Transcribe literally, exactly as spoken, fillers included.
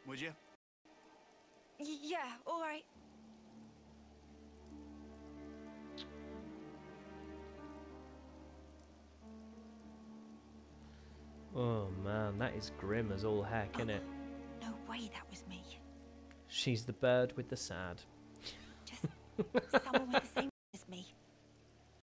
would you? Y yeah, all right. Oh man, that is grim as all heck, isn't it? No way that was me. She's the bird with the sad. Just someone with the same